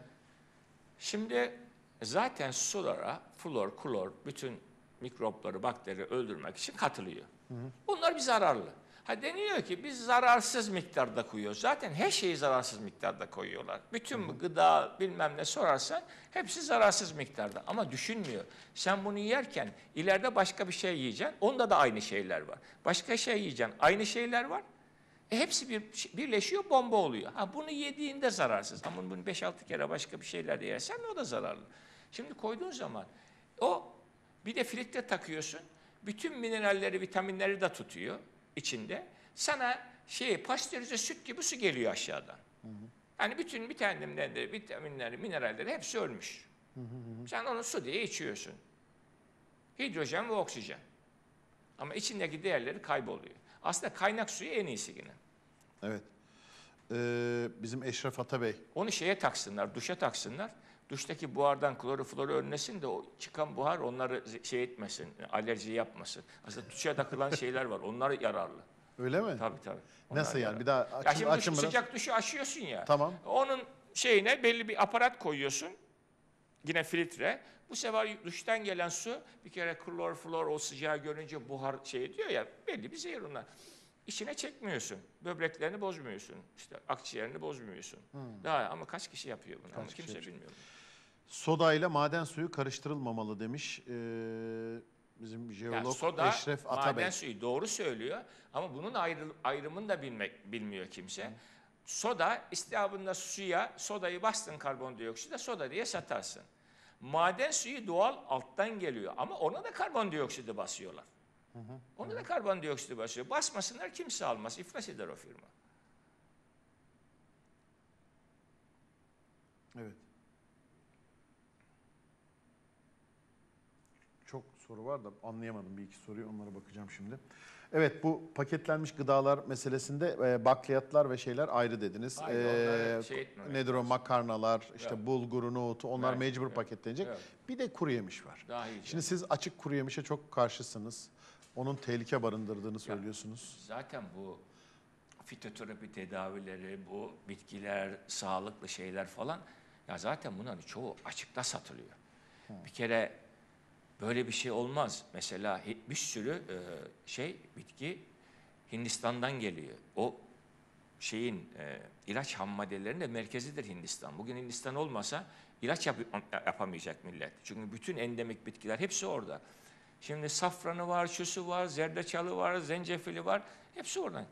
Şimdi zaten sulara flor, klor, bütün mikropları, bakteri öldürmek için katılıyor. Hı hı. Bunlar bir zararlı. Ha deniyor ki biz zararsız miktarda koyuyoruz. Zaten her şeyi zararsız miktarda koyuyorlar. Bütün bu gıda bilmem ne sorarsan hepsi zararsız miktarda. Ama düşünmüyor. Sen bunu yerken ileride başka bir şey yiyeceksin. Onda da aynı şeyler var. Başka şey yiyeceksin. Aynı şeyler var. E hepsi bir, birleşiyor, bomba oluyor. Ha bunu yediğinde zararsız. Ama bunu beş altı kere başka bir şeyler de yersen o da zararlı. Şimdi koyduğun zaman o bir de filtre takıyorsun. Bütün mineralleri, vitaminleri de tutuyor içinde. Sana şey pastörize süt gibi su geliyor aşağıdan. Hı hı. Yani bütün vitaminleri, de, vitaminleri, mineralleri hepsi ölmüş. Hı hı hı. Sen onu su diye içiyorsun. Hidrojen ve oksijen. Ama içindeki değerleri kayboluyor. Aslında kaynak suyu en iyisi yine. Evet. Ee, bizim Eşref Atabey. Onu şeye taksınlar, duşa taksınlar. Duştaki buhardan klorofloru önlesin de o çıkan buhar onları şey etmesin, alerji yapmasın. Aslında duşa takılan şeyler var, onlar yararlı. Öyle mi? Tabii tabii. Onlar nasıl yani? yararlı. Bir daha açın, ya şimdi açın duş, biraz. sıcak duşu aşıyorsun ya. Tamam. Onun şeyine belli bir aparat koyuyorsun. Yine filtre. Bu sefer duştan gelen su bir kere kloroflor o sıcağı görünce buhar şey diyor ya, belli bir zehir onlar. İçine çekmiyorsun. Böbreklerini bozmuyorsun. İşte akciğerini bozmuyorsun. Hmm. Daha ama kaç kişi yapıyor bunu? Ama kimse bilmiyor. Soda ile maden suyu karıştırılmamalı demiş. Ee, bizim jeolog yani soda, Eşref Atabey. Maden suyu doğru söylüyor ama bunun ayrı, ayrımını da bilmek bilmiyor kimse. Hmm. Soda istabında suya sodayı bastın karbondioksite soda diye satarsın. Maden suyu doğal alttan geliyor ama ona da karbondioksidi basıyorlar. Hı hı. Onu da karbondioksiti basıyor. Basmasınlar kimse almaz. İflas eder o firma. Evet. Çok soru var da anlayamadım bir iki soruyu. Onlara bakacağım şimdi. Evet, bu paketlenmiş gıdalar meselesinde e, bakliyatlar ve şeyler ayrı dediniz. Hayır, ee, şey nedir o makarnalar, işte evet. bulguru, nohutu onlar evet. mecbur evet. paketlenecek. Evet. Bir de kuru yemiş var. Daha iyi. Şimdi siz açık kuru yemişe çok karşısınız. Onun tehlike barındırdığını söylüyorsunuz. Ya, zaten bu fitoterapi tedavileri, bu bitkiler, sağlıklı şeyler falan ya zaten bunların çoğu açıkta satılıyor. Hı. Bir kere böyle bir şey olmaz. Mesela bir sürü şey bitki Hindistan'dan geliyor. O şeyin ilaç ham maddelerinin de merkezidir Hindistan. Bugün Hindistan olmasa ilaç yap yapamayacak millet. Çünkü bütün endemik bitkiler hepsi orada. Şimdi safranı var, şusu var, zerdeçalı var, zencefili var. Hepsi oradan.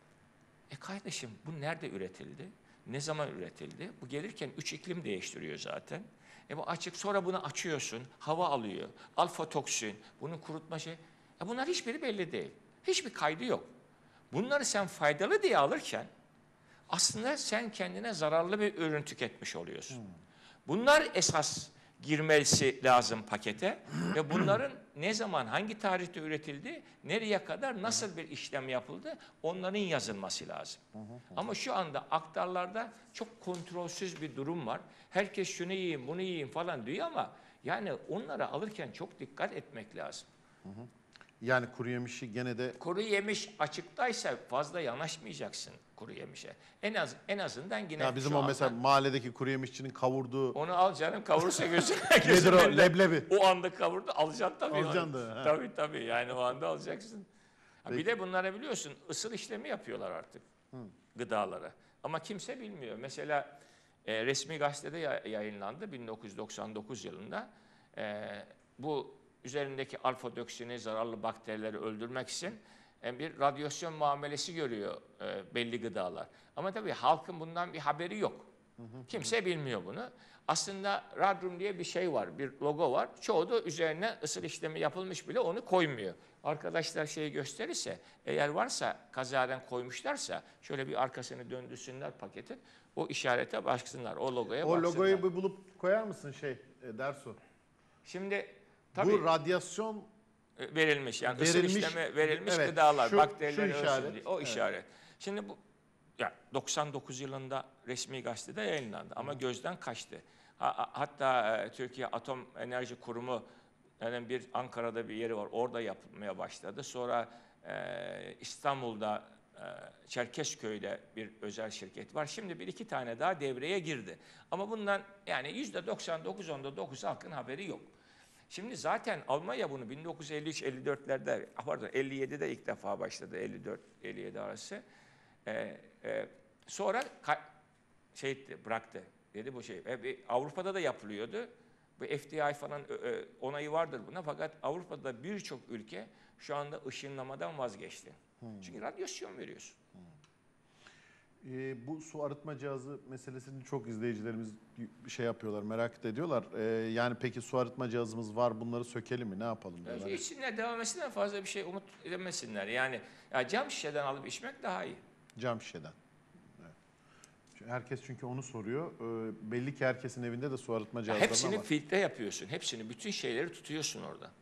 E kardeşim bu nerede üretildi? Ne zaman üretildi? Bu gelirken üç iklim değiştiriyor zaten. E bu açık, sonra bunu açıyorsun, hava alıyor. Alfa toksin, bunun kurutma şey. E bunlar hiçbiri belli değil. Hiçbir kaydı yok. Bunları sen faydalı diye alırken aslında sen kendine zararlı bir ürün tüketmiş oluyorsun. Hmm. Bunlar esas girmesi lazım pakete ve bunların ne zaman, hangi tarihte üretildi, nereye kadar, nasıl bir işlem yapıldı onların yazılması lazım. Ama şu anda aktarlarda çok kontrolsüz bir durum var. Herkes şunu yiyeyim, bunu yiyeyim falan diyor ama yani onları alırken çok dikkat etmek lazım. Yani kuru yemişi gene de... Kuru yemiş açıktaysa fazla yanaşmayacaksın kuru yemişe. En az en azından yine ya bizim o mesela anda, mahalledeki kuru yemişçinin kavurduğu... Onu al canım, kavurursa gözüne. Nedir o? Leblebi. O anda kavurdu, alacaksın tabii. Alacaksın da. Tabii tabii, yani o anda alacaksın. Ha, bir de bunlara biliyorsun ısıl işlemi yapıyorlar artık Hı. gıdalara. Ama kimse bilmiyor. Mesela e, resmi gazetede yayınlandı bin dokuz yüz doksan dokuz yılında. E, bu üzerindeki alfa toksini, zararlı bakterileri öldürmek için Yani bir radyasyon muamelesi görüyor e, belli gıdalar. Ama tabii halkın bundan bir haberi yok. Kimse bilmiyor bunu. Aslında Radrum diye bir şey var, bir logo var. Çoğu da üzerine ısıl işlemi yapılmış bile onu koymuyor. Arkadaşlar şeyi gösterirse, eğer varsa kazadan koymuşlarsa şöyle bir arkasını döndürsünler paketin. O işarete baksınlar, o logoya O baksınlar. logoyu bir bulup koyar mısın şey e, Dersu? Şimdi tabii Bu radyasyon verilmiş, yani ısıl verilmiş, işlemi verilmiş evet, gıdalar, şu- bakteriler şu ölsün işaret, diye. O evet. işaret. Şimdi bu ya doksan dokuz yılında resmi gazetede yayınlandı ama gözden kaçtı. Ha- Hatta e, Türkiye Atom Enerji Kurumu yani bir Ankara'da bir yeri var. Orada yapılmaya başladı. Sonra e, İstanbul'da e, Çerkezköy'de bir özel şirket var. Şimdi bir iki tane daha devreye girdi. Ama bundan yani yüzde doksan dokuz onda dokuz halkın haberi yok. Şimdi zaten Almanya bunu bin dokuz yüz elli üç elli dörtlerde pardon elli yedide ilk defa başladı, elli dört elli yedi arası. Ee, e, sonra ka- şey etti, bıraktı. Dedi bu şey. E, bir Avrupa'da da yapılıyordu. Bu F D I falan ö, ö, onayı vardır buna, fakat Avrupa'da birçok ülke şu anda ışınlamadan vazgeçti. Çünkü radyasyon veriyorsun. e, bu su arıtma cihazı meselesini çok izleyicilerimiz bir şey yapıyorlar, merak da ediyorlar. E, yani peki su arıtma cihazımız var, bunları sökelim mi, ne yapalım diyorlar. Yani içsinler, devam etsinler, fazla bir şey umut edemesinler. Yani ya cam şişeden alıp içmek daha iyi. Cam şişeden. Evet. Çünkü herkes çünkü onu soruyor. E, belli ki herkesin evinde de su arıtma Ya cihazları hepsini var. filtre yapıyorsun. Hepsini, bütün şeyleri tutuyorsun orada.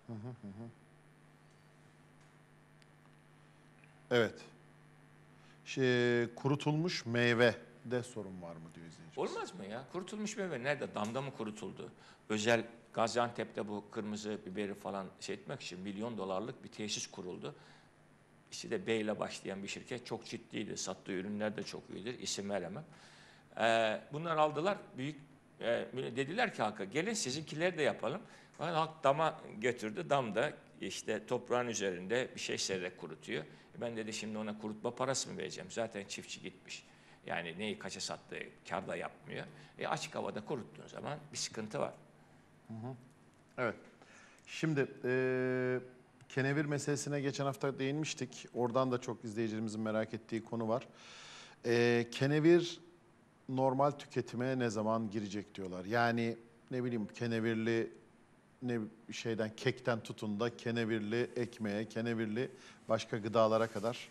Evet. Şey, kurutulmuş meyvede sorun var mı diyor izleyicimiz. Olmaz mı ya? Kurutulmuş meyve nerede? Damda mı kurutuldu? Özel Gaziantep'te bu kırmızı biberi falan şey etmek için milyon dolarlık bir tesis kuruldu. İşte de B ile başlayan bir şirket, çok ciddiydi. Sattığı ürünler de çok iyidir. İsim veremem. Ee, bunlar aldılar. Büyük e, dediler ki halka, gelin sizinkileri de yapalım. Falan halk dama götürdü. Damda işte toprağın üzerinde bir şey sererek kurutuyor. E ben dedi şimdi ona kurutma parası mı vereceğim? Zaten çiftçi gitmiş. Yani neyi kaça sattığı kar da yapmıyor. E açık havada kuruttuğun zaman bir sıkıntı var. Evet. Şimdi e, kenevir meselesine geçen hafta değinmiştik. Oradan da çok izleyicilerimizin merak ettiği konu var. E, kenevir normal tüketime ne zaman girecek diyorlar. Yani ne bileyim kenevirli ne şeyden kekten tutun da kenevirli ekmeğe, kenevirli başka gıdalara kadar.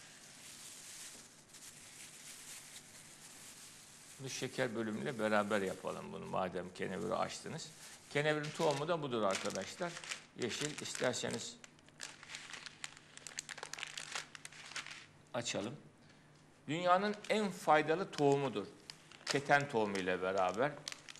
Bu şeker bölümüyle beraber yapalım bunu madem keneviri açtınız. Kenevirin tohumu da budur arkadaşlar. Yeşil, isterseniz açalım. Dünyanın en faydalı tohumudur. Keten tohumu ile beraber.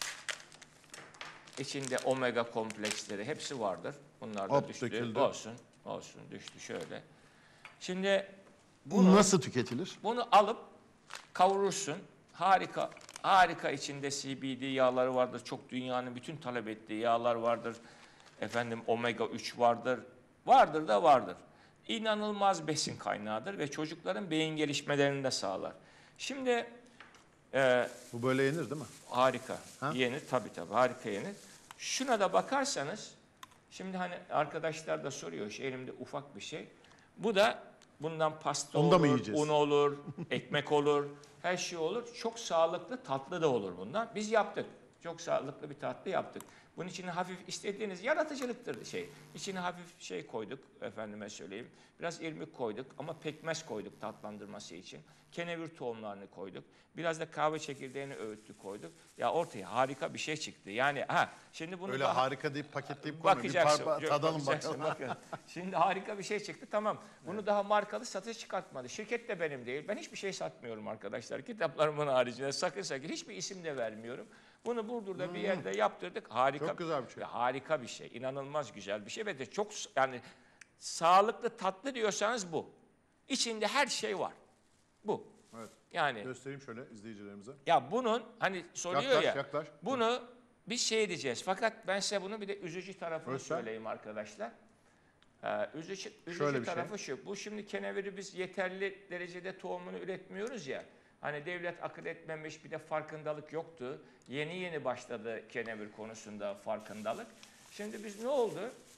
İçinde omega kompleksleri hepsi vardır. Bunlar da Hop, düştü. döküldü. Olsun, olsun düştü şöyle. Şimdi Bu bunu nasıl tüketilir? bunu alıp kavurursun. Harika, harika içinde C B D yağları vardır. Çok dünyanın bütün talep ettiği yağlar vardır. Efendim omega üç vardır. Vardır da vardır. İnanılmaz besin kaynağıdır ve çocukların beyin gelişmelerini de sağlar. Şimdi e, Bu böyle yenir değil mi? harika. Ha? Yenir tabii tabii, harika yenir. Şuna da bakarsanız, şimdi hani arkadaşlar da soruyor, işte elimde ufak bir şey. Bu da bundan pasta Onu da mı olur, yiyeceğiz? un olur, ekmek olur, her şey olur. Çok sağlıklı tatlı da olur bundan. Biz yaptık. Çok sağlıklı bir tatlı yaptık. Bunun içine hafif istediğiniz yaratıcılıktır şey. İçine hafif şey koyduk, efendime söyleyeyim. Biraz irmik koyduk ama pekmez koyduk tatlandırması için. Kenevir tohumlarını koyduk. Biraz da kahve çekirdeğini öğüttük koyduk. Ya ortaya harika bir şey çıktı. Yani ha şimdi bunu Öyle daha harika deyip paketleyip koyma. Bir bakacaksın. parça Yok, tadalım bakacaksın, bakalım. bakın. Şimdi harika bir şey çıktı, tamam. Bunu daha markalı satış çıkartmadı. Şirket de benim değil. Ben hiçbir şey satmıyorum arkadaşlar. Kitaplarımın haricinde sakın sakın hiçbir isim de vermiyorum. Bunu Burdur'da bir yerde yaptırdık. Harika. Çok güzel bir şey. ve harika bir şey. İnanılmaz güzel bir şey ve de çok s- yani sağlıklı tatlı diyorsanız bu. İçinde her şey var. Bu. Evet. Yani Göstereyim şöyle izleyicilerimize. ya bunun hani soruyor Yaklaş, ya. yaklaş. Bunu bir şey diyeceğiz. Fakat ben size bunu bir de üzücü tarafını Göster. söyleyeyim arkadaşlar. Ee, üzücü üzücü Şöyle bir şey. tarafı şu. Bu şimdi keneviri biz yeterli derecede tohumunu üretmiyoruz ya. Hani devlet akıl etmemiş, bir de farkındalık yoktu. Yeni yeni başladı kenevir konusunda farkındalık. Şimdi biz ne oldu?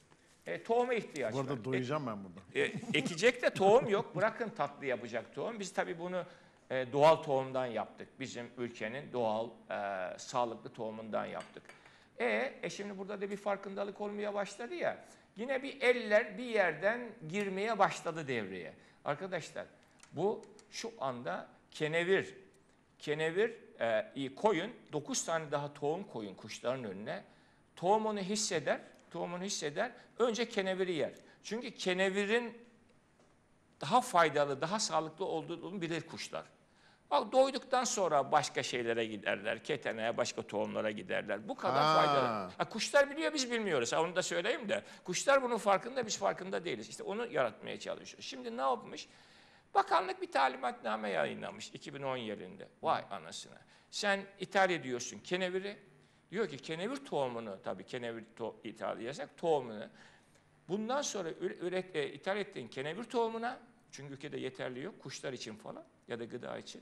E, tohuma ihtiyaç Bu var. arada doyacağım ben burada. E, ekecek de tohum yok. Bırakın tatlı yapacak tohum. Biz tabii bunu e, doğal tohumdan yaptık. Bizim ülkenin doğal, e, sağlıklı tohumundan yaptık. E, e şimdi burada da bir farkındalık olmaya başladı ya. Yine bir eller bir yerden girmeye başladı devreye. Arkadaşlar bu şu anda kenevir, kenevir e, koyun, dokuz tane daha tohum koyun kuşların önüne. Tohumunu hisseder, tohumunu hisseder. Önce keneviri yer. Çünkü kenevirin daha faydalı, daha sağlıklı olduğunu bilir kuşlar. Bak doyduktan sonra başka şeylere giderler. Keteneye, başka tohumlara giderler. Bu kadar Ha. faydalı. Ha, kuşlar biliyor, biz bilmiyoruz. Ha, onu da söyleyeyim de. Kuşlar bunun farkında, biz farkında değiliz. İşte onu yaratmaya çalışıyoruz. Şimdi ne yapmış? Bakanlık bir talimatname yayınlamış iki bin on yılında. Vay anasına. Sen ithal ediyorsun keneviri. Diyor ki kenevir tohumunu, tabii kenevir to ithal yasak, tohumunu. Bundan sonra üret, e, ithal ettiğin kenevir tohumuna, çünkü ülkede yeterli yok, kuşlar için falan ya da gıda için,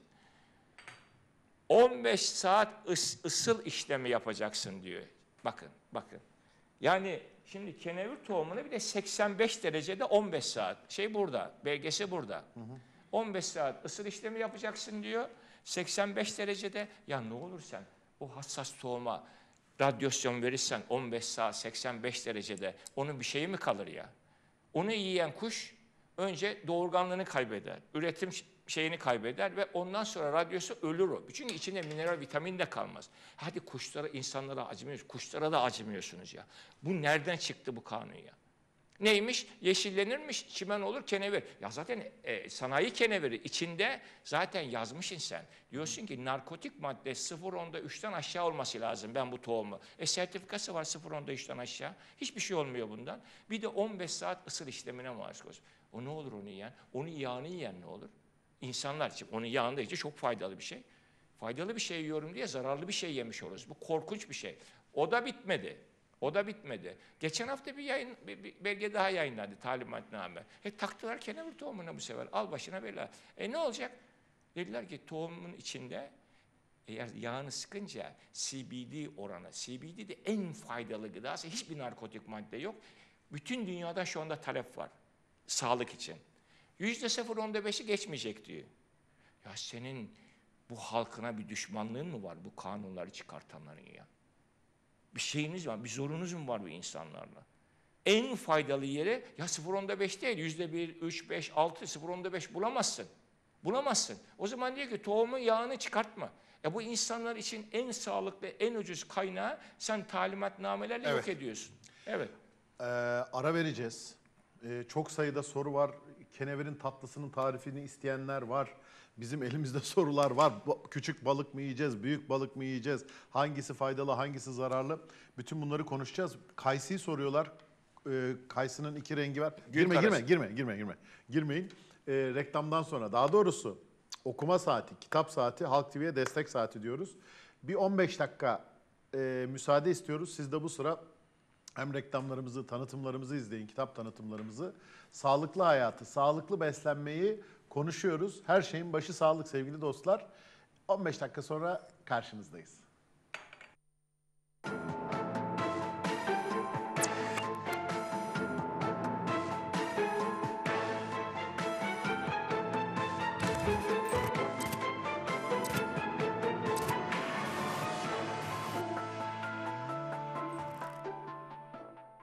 on beş saat ıs, ısıl işlemi yapacaksın diyor. Bakın, bakın. Yani şimdi kenevir tohumunu bir de seksen beş derecede on beş saat. Şey burada, belgesi burada. Hı hı. on beş saat ısıl işlemi yapacaksın diyor. seksen beş derecede, ya ne olur sen o hassas tohuma radyasyon verirsen on beş saat seksen beş derecede onun bir şeyi mi kalır ya? Onu yiyen kuş önce doğurganlığını kaybeder, üretim şeyini kaybeder ve ondan sonra radyosu ölür o. Çünkü içinde mineral, vitamin de kalmaz. Hadi kuşlara, insanlara acımıyorsunuz, kuşlara da acımıyorsunuz ya. Bu nereden çıktı bu kanun ya? Neymiş? Yeşillenirmiş, çimen olur, kenevir. Ya zaten e, sanayi keneviri içinde zaten yazmışsın sen. Diyorsun ki narkotik madde sıfır nokta üçten aşağı olması lazım ben bu tohumu. E sertifikası var sıfır nokta üçten aşağı. Hiçbir şey olmuyor bundan. Bir de on beş saat ısıl işlemine maruz kalır. O ne olur onu yiyen? Onun yağını yiyen ne olur? İnsanlar için, onun yağını da yiyince çok faydalı bir şey. Faydalı bir şey yiyorum diye zararlı bir şey yemiş oluruz. Bu korkunç bir şey. O da bitmedi. O da bitmedi. Geçen hafta bir, yayın, bir, bir belge daha yayınlandı, talimatname. E taktılar kenevir tohumuna bu sefer. Al başına bela. E ne olacak? Dediler ki tohumun içinde eğer yağını sıkınca C B D oranı, C B D de en faydalı gıdası, hiçbir narkotik madde yok. Bütün dünyada şu anda talep var. Sağlık için. Yüzde sıfır nokta beşi geçmeyecek diyor. Ya senin bu halkına bir düşmanlığın mı var bu kanunları çıkartanların ya? Bir şeyiniz var, bir zorunuz mu var bu insanlarla? En faydalı yere ya sıfır nokta beş değil, yüzde bir, üç, beş, altı, sıfır nokta beş bulamazsın. Bulamazsın. O zaman diyor ki tohumun yağını çıkartma. Ya bu insanlar için en sağlıklı, en ucuz kaynağı sen talimatnamelerle Evet. yok ediyorsun. Evet. Ee, ara vereceğiz. Ee, çok sayıda soru var. Kenevirin tatlısının tarifini isteyenler var. Bizim elimizde sorular var. Bu- Küçük balık mı yiyeceğiz, büyük balık mı yiyeceğiz? Hangisi faydalı, hangisi zararlı? Bütün bunları konuşacağız. Kayısıyı soruyorlar. Ee, kayısının iki rengi var. Gül Girme, girme, karası. girme, girme, girme. Girmeyin. Ee, reklamdan sonra, daha doğrusu okuma saati, kitap saati, Halk T V'ye destek saati diyoruz. Bir on beş dakika e, müsaade istiyoruz. Siz de bu sıra hem reklamlarımızı, tanıtımlarımızı izleyin, kitap tanıtımlarımızı. Sağlıklı hayatı, sağlıklı beslenmeyi konuşuyoruz. Her şeyin başı sağlık sevgili dostlar. on beş dakika sonra karşınızdayız.